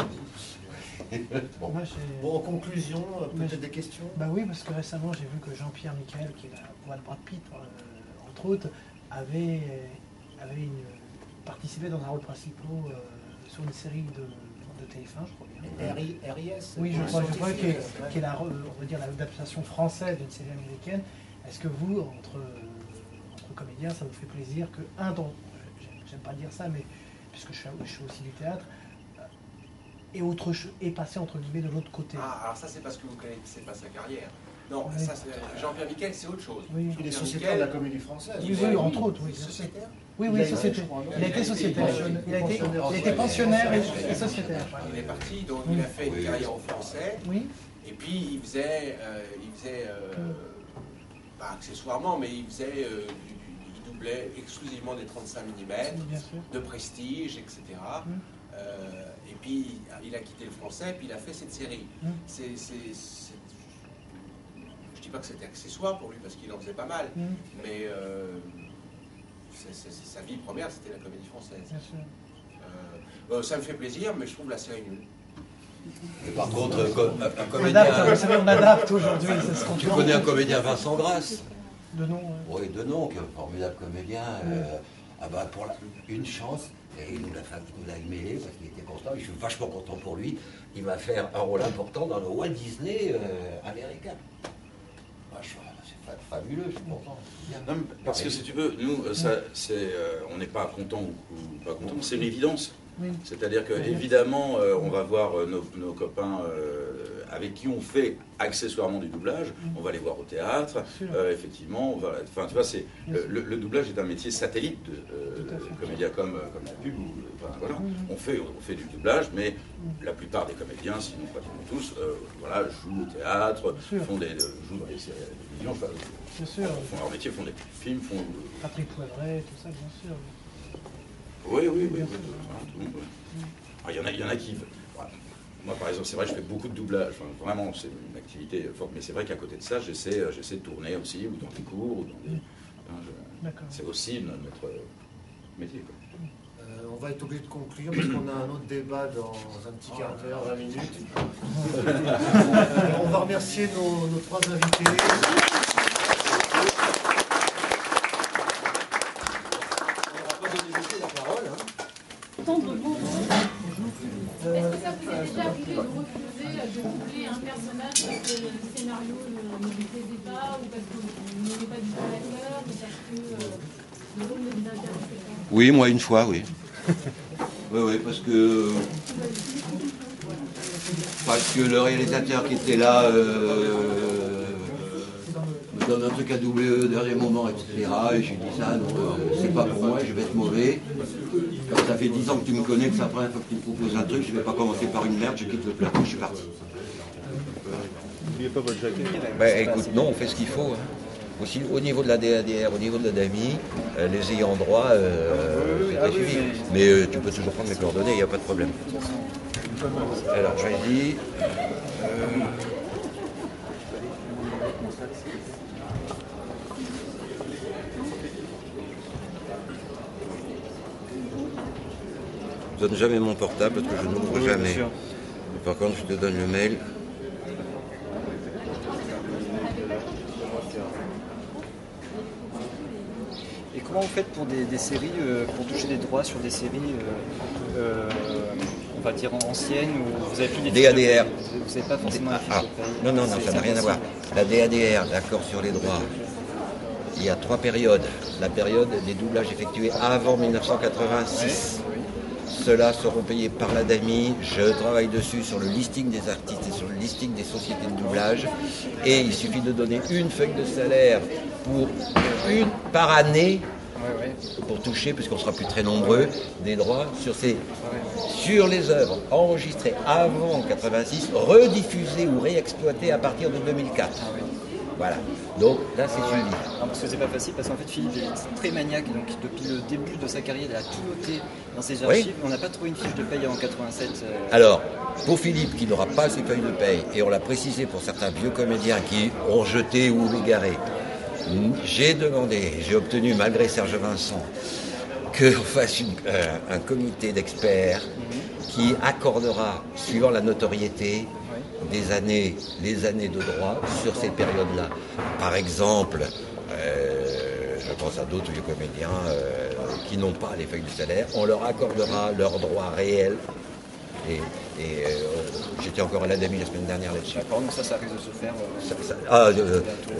vrai. Bon. Moi, j'ai- Bon, en conclusion, euh, Mais- peut-être des questions? Bah oui, parce que récemment, j'ai vu que Jean-Pierre Michael, qui est la voix de Brad Pitt, euh, entre autres, avait, avait une- participé dans un rôle principal euh, sur une série de, de T F un, je crois bien. R I R I S? Oui, je crois, je crois qui est, Scientifique. qui est la, on va dire, l'adaptation française d'une série américaine. Est-ce que vous, entre, entre comédiens, ça vous fait plaisir que un d'entre, j'aime- j'aime pas dire ça, mais puisque je fais, je fais aussi du théâtre, et autre cho- et passer entre guillemets de l'autre côté. Ah, alors ça c'est parce que vous ne connaissez pas sa carrière. Non, Oui. ça, c'est- Jean-Pierre Miquel, c'est autre chose. Oui. Il est Jean-Pierre sociétaire de Miquel, la comédie française. Oui, oui, entre autres, oui. il est sociétaire. Oui, Il oui, a- société. je crois, non Il a été sociétaire. pensionnaire. Il a été, Pensionnaire. il a été pensionnaire et, et sociétaire. Il est parti, donc Oui. il a fait une Oui. carrière en français, Oui, et puis il faisait, euh, il faisait euh, pas accessoirement, mais il faisait, euh, du- du- il doublait exclusivement des trente-cinq millimètres, bien sûr. de prestige, et cetera. Mm. Euh, et puis il a quitté le français, puis il a fait cette série. Mm. C'est, c'est- c'est- je dis pas que c'était accessoire pour lui parce qu'il en faisait pas mal, Mm, mais euh, c'est- c'est- c'est- sa vie première c'était la comédie française. bien sûr. Euh, euh, ça me fait plaisir, mais je trouve la série nulle. Et par contre, un, co- un On comédien. adapte, vous savez, on adapte aujourd'hui, c'est ce qu'on Tu connais un comédien, Vincent Grasse? de nom. ouais. Oui, de nom, qui est un formidable comédien. euh, ah bah, pour la- une chance, et il nous l'a fait- il nous l'a mêlé parce qu'il était content. Je suis vachement content pour lui. Il va faire un rôle important dans le Walt Disney euh, américain. Vachement, c'est fa- fabuleux, je suis content. Bien. non, mais parce que si tu veux, nous, euh, ça, c'est, euh, on n'est pas content ou, ou pas content, c'est une évidence. Oui. C'est-à-dire que évidemment, euh, on va voir euh, nos, nos copains euh, avec qui on fait accessoirement du doublage. On va les voir au théâtre. Sûr. Euh, effectivement, on va, enfin, tu vois, c'est Bien le, sûr. le- le doublage est un métier satellite de euh, Tout à fait. comédien comme, comme la pub. Ou, enfin, voilà. Mhm. On fait, on fait du doublage, mais la plupart des comédiens, sinon pratiquement tous, euh, voilà, jouent au théâtre, Bien sûr. font des, euh, jouent dans les séries à la télévision, enfin, Bien sûr. font leur métier, font des films, font. Patrick Poivret, tout ça, bien sûr. Oui, oui, oui, oui, Bien tout, sûr. tout, tout, ouais. Ah, il y en a, il y en a qui. Voilà. Moi, par exemple, c'est vrai que je fais beaucoup de doublage. Enfin, vraiment, c'est une activité forte. Mais c'est vrai qu'à côté de ça, j'essaie, j'essaie de tourner aussi, ou dans des cours, ou dans des... Hein, je... C'est aussi notre métier, quoi. Euh, on va être obligé de conclure parce qu'on a un autre débat dans un petit quart d'heure, vingt minutes. On va remercier nos, nos trois invités. Est-ce que ça vous est déjà arrivé de refuser de doubler un personnage parce que le scénario ne vous plaisait pas, ou parce que vous n'aimez pas du tout l'acteur, ou parce que euh, le rôle ne vous intéressait pas? Oui, moi une fois, oui. Oui, oui, parce que parce que le réalisateur qui était là euh, me donne un truc à doubler au dernier moment, et cetera. Et j'ai dit ça, donc euh, c'est pas pour moi, je vais être mauvais. Comme ça fait dix ans que tu me connais, que c'est la première fois que tu me proposes un truc, je vais pas commencer par une merde, je quitte le plateau, je suis parti. N'oubliez pas votre jaquette. Ben écoute, non, on fait ce qu'il faut. Hein. Aussi, au niveau de la D A D R, au niveau de la D A M I, euh, les ayants droit, euh, c'est très suivi. Mais euh, tu peux toujours prendre mes coordonnées, il n'y a pas de problème. Alors, je dis. Euh, je donne jamais mon portable parce que je n'ouvre oui, jamais. Par contre, je te donne le mail. Et comment vous faites pour des, des séries, euh, pour toucher des droits sur des séries, euh, euh, on va dire anciennes, ou vous avez plus des D A D R. Vous n'avez pas forcément Ah, des ah. fiches de paye. Non, non, non, ça n'a rien à voir. La D A D R, l'accord sur les droits, il y a trois périodes. La période des doublages effectués avant mille neuf cent quatre-vingt-six. Ceux-là seront payés par la D A M I. Je travaille dessus sur le listing des artistes et sur le listing des sociétés de doublage. Et il suffit de donner une feuille de salaire pour une par année pour toucher, puisqu'on sera plus très nombreux, des droits sur, ces, sur les œuvres enregistrées avant quatre-vingt-six, rediffusées ou réexploitées à partir de deux mille quatre. Voilà. Donc là, c'est suivi. Non, parce que c'est pas facile, parce qu'en fait, Philippe est très maniaque, donc depuis le début de sa carrière, il a tout noté dans ses archives. Oui. On n'a pas trouvé une fiche de paye avant quatre-vingt-sept. Euh... Alors, pour Philippe, qui n'aura pas ses feuilles de paye, et on l'a précisé pour certains vieux comédiens qui ont jeté ou égaré, j'ai demandé, j'ai obtenu, malgré Serge Vincent, qu'on fasse une, euh, un comité d'experts qui accordera, suivant la notoriété, des années, les années de droit sur ces périodes-là. Par exemple, euh, je pense à d'autres vieux comédiens euh, qui n'ont pas les feuilles de salaire, on leur accordera leurs droits réels. Et, et euh, j'étais encore à la D A M I la semaine dernière là-dessus. D'accord, donc ça, ça risque de se faire. Euh, ça, ça, ah, euh,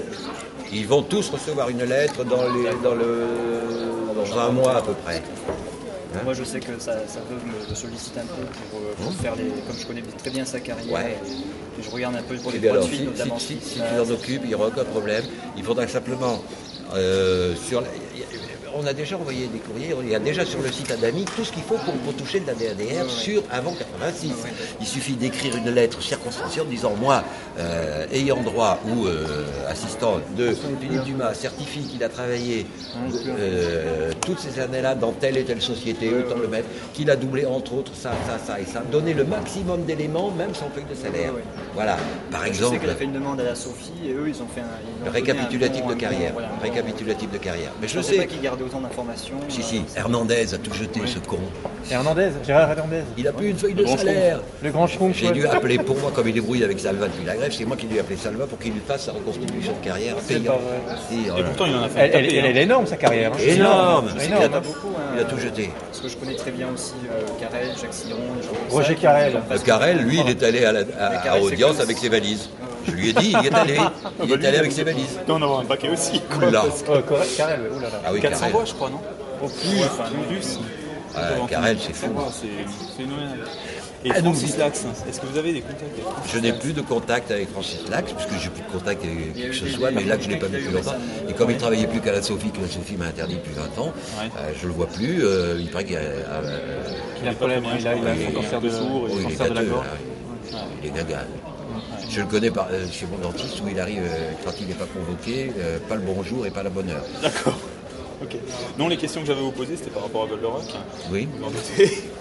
ils vont tous recevoir une lettre dans, les, dans, le, dans un mois à peu près. Hein? Moi, je sais que ça, ça veut me solliciter un peu pour, pour mmh. faire les. Comme je connais très bien sa carrière, ouais. et je regarde un peu pour les droits de films, si, notamment. Si, si, si tu t'en occupes, il n'y aura aucun problème. Il faudra simplement. Euh, sur la, on a déjà envoyé des courriers, il y a déjà sur le site A D A M I tout ce qu'il faut pour, pour toucher de la D A D R ouais, sur avant quatre-vingt-six. Ouais. Il suffit d'écrire une lettre circonstanciée en disant moi, euh, ayant droit ou euh, assistant de Philippe Dumas, certifie qu'il a travaillé euh, toutes ces années-là dans telle et telle société, autant le mettre, qu'il a doublé entre autres ça, ça, ça et ça. Donner le maximum d'éléments, même sans feuille de salaire. Ouais, ouais. Voilà. Par exemple. Je sais qu'elle a fait une demande à la Sophie et eux ils ont fait un. Ils ont récapitulatif un bon, de carrière. Bon, voilà, récapitulatif de carrière. Mais je, je ne sais sais pas qui gardait autant d'informations. Si, si, Hernandez a tout jeté, oui. Ce con. Hernandez, Gérard Hernandez. Il n'a plus une feuille de salaire. Le grand schronk. J'ai dû appeler pour moi, comme il débrouille avec Salva depuis la grève, c'est moi qui lui ai appelé Salva pour qu'il lui fasse sa reconstitution de carrière payante. Si, et pourtant, il en a fait. Elle, elle, elle, elle est énorme, sa carrière. Hein. Énorme. Il, énorme. A, beaucoup, hein, il a tout jeté. Parce que je connais très bien aussi euh, Carrel, Jacques Siron, Roger Carrel. Euh, Carrel, lui, il est allé à, la, à, à audience avec ses valises. Je lui ai dit, il y est allé. Il est allé avec ses valises. Il doit en avoir un paquet aussi. Oula. Oh, Carrel, oulala. Ah oui, quatre cents voix, je crois, non? Au plus, ouais, enfin, plus. Euh, Carrel, c'est fou. C'est phénoménal. Et ah, Francis donc, Lax, est-ce que vous avez des contacts avec Francis Je n'ai plus de contact avec Francis Lax, puisque j'ai plus de contact avec qui que ce soit, mais là, je ne l'ai pas vu depuis longtemps. Et comme il ne travaillait plus qu'à la Sophie, que la Sophie m'a interdit depuis vingt ans, ouais. euh, je ne le vois plus. Euh, il paraît qu'il a, euh, il a un problème, il a, il a un cancer de sourd, il est cancer de la gorge. Il est gaga. Je le connais par, euh, chez mon dentiste où il arrive, euh, quand il n'est pas convoqué, euh, pas le bonjour et pas la bonne heure. D'accord. Ok. Non, les questions que j'avais à vous poser, c'était par rapport à Goldorak. Oui. Vous en doutez.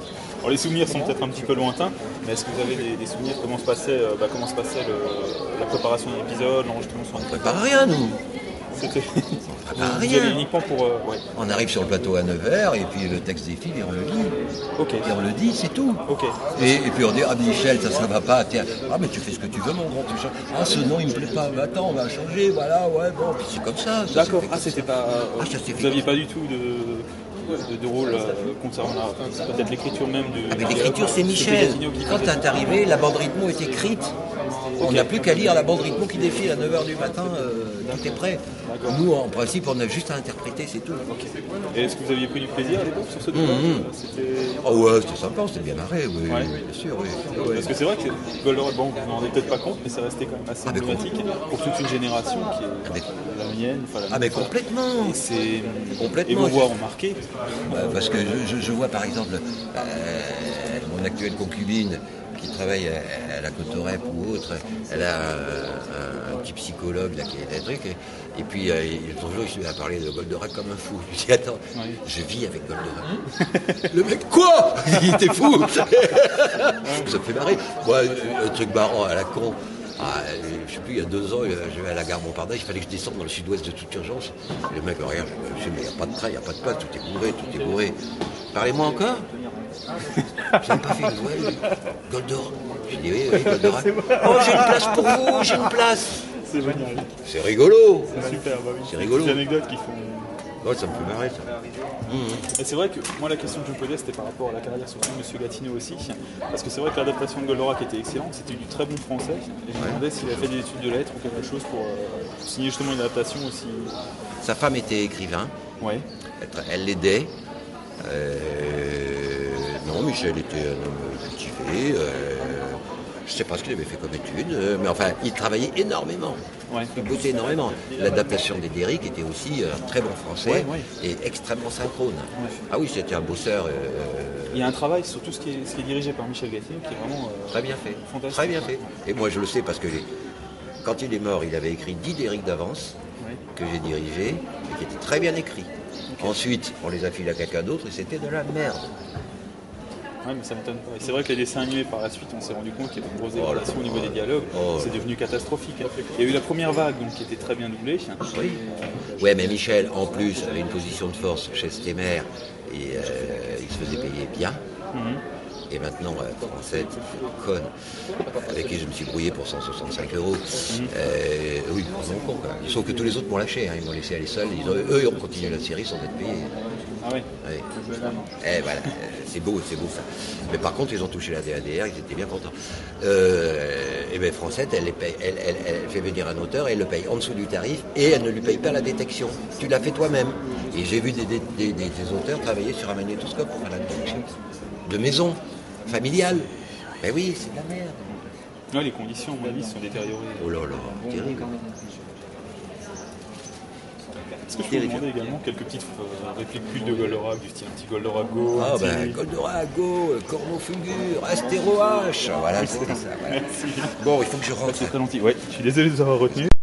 Alors, les souvenirs sont peut-être un petit peu lointains, mais est-ce que vous avez des, des souvenirs comment se passait, euh, bah, comment se passait le, la préparation d'un épisode, l'enregistrement sur un épisode? On prépare rien, nous. C'était. On prépare Vous rien. avez uniquement pour. Euh, ouais. On arrive sur le plateau à neuf heures et puis le texte défile et on le lit. Ok. Et on le dit, c'est tout. Ok. Et, et puis on dit, ah Michel, ça, ça va pas. Tiens. Ah mais tu fais ce que tu veux, mon grand. Tu changes. Ah ce nom, il me plaît pas. Bah, attends, on va changer. Voilà, ouais, bon. Puis c'est comme ça. ça D'accord. s'est fait Ah, comme c'était ça. pas. Euh, Ah, ça s'est vous fait n'aviez comme pas du tout de, de, de rôle euh, concernant la- peut-être l'écriture même du. Ah, mais du l'écriture, dialogue. c'est Michel. C'était Gatineau qui Quand faisait t'es arrivé, la bande rythmo est écrite. On n'a plus qu'à lire la bande rythmo qui défile à neuf heures du matin. Euh, tout est prêt. Nous, en principe, on a juste à interpréter, c'est tout. Ok. Et est-ce que vous aviez pris du plaisir à l'époque sur ce doublage? Mmh. C'était. Oh ouais, c'était sympa, c'était bien marré, oui, Ouais. bien sûr, oui. Ouais. Parce que c'est vrai que Goldorak, bon, vous vous en rendez peut-être pas compte, mais ça restait quand même assez Ah, mais emblématique pour toute une génération qui est Ah, mais- la mienne. Enfin, la Ah mais nôtre. complètement. Et c'est Complètement. Et vos voix ont marqué. Bah, parce que je, je- je vois par exemple euh, mon actuelle concubine qui travaille à, à la Cotorep ou autre, elle a un, un petit psychologue là, qui est un truc, et, et puis euh, il- l'autre jour il s'est parlé de Goldorak comme un fou. Je lui dis attends, Oui. je vis avec Goldorak. Le mec quoi? Il était fou. Ça me fait marrer. Moi, un truc marrant à la con. Ah, je sais plus, il y a deux ans, je vais à la gare Montparnasse, il fallait que je descende dans le sud-ouest de toute urgence. Et le mec, regarde, je sais, mais il n'y a pas de train, il n'y a pas de place, tout est bourré, tout est bourré. Parlez-moi encore? Je n'ai pas fait une nouvelle. Goldorak. Je dis oui, oui, Goldorak. Oh, j'ai une place pour vous, j'ai une place. C'est génial. C'est rigolo. C'est super. Bah oui. C'est rigolo. Des anecdotes qui font. Ouais, ça me fait marrer, ça. Mmh. Et c'est vrai que moi la question que je me posais c'était par rapport à la carrière surtout de Monsieur Gatineau aussi, parce que c'est vrai que l'adaptation de Goldorak était excellente, c'était du très bon français, et je me demandais s'il avait fait des études de lettres ou quelque chose pour, euh, pour signer justement une adaptation aussi. Sa femme était écrivain. Ouais. Elle, elle l'aidait. Euh, non, Michel était un homme cultivé. Euh, je ne sais pas ce qu'il avait fait comme études, euh, mais enfin, il travaillait énormément. Ouais. Il bossait énormément. L'adaptation des Derrick était aussi un très bon français Ouais, ouais. et extrêmement synchrone. Ouais. Ah oui, c'était un bosseur. Euh, Il y a un travail sur tout ce qui est, ce qui est dirigé par Michel Gatineau qui est vraiment euh, très bien fait. fantastique. Très bien fait. Et moi, je le sais parce que les- quand il est mort, il avait écrit dix Derrick d'avance Ouais. que j'ai dirigés et qui étaient très bien écrits. Ensuite, on les a filés à quelqu'un d'autre et c'était de la merde. Ouais, mais ça m'étonne pas. Et c'est vrai que les dessins animés par la suite, on s'est rendu compte qu'il y avait une grosse Oh là dégradation au niveau des dialogues. Oh là. C'est devenu catastrophique. Il y a eu la première vague donc, qui était très bien doublée. Oui. Ouais, mais Michel, en plus, avait une position de force chez Stemmer et euh, il se faisait payer bien. Mhm. Et maintenant, euh, Français, conne, avec qui je me suis brouillé pour cent soixante-cinq euros. Euh, oui, vraiment con, quoi. Sauf que tous les autres m'ont lâché, hein. Ils m'ont laissé aller seul. Ils ont- eux, ils ont continué la série sans être payés. Ah oui. Ouais. Eh, voilà, euh, c'est beau, c'est beau ça. Mais par contre, ils ont touché la D A D R, ils étaient bien contents. Euh, et bien, Française, elle, les paye, elle, elle, elle fait venir un auteur, elle le paye en dessous du tarif et elle ne lui paye pas la détection. Tu l'as fait toi-même. Et j'ai vu des, des, des, des- des auteurs travailler sur un magnétoscope pour faire la détection. De maison, familiale. Ben oui, c'est de la merde. Ouais, les conditions, à mon avis, sont détériorées. Oh là là, terrible. Est-ce que je peux vous demander également quelques petites euh, répliques cultes de Goldorak, du style un petit Goldorak Go? Ah un petit- ben, Goldorak, Go, Corbeau Fulgur, Astéro H. Voilà, c'était ça. Voilà. Merci. Bon, il faut que je rentre. C'est très gentil. Ouais, je suis désolé de vous avoir retenu.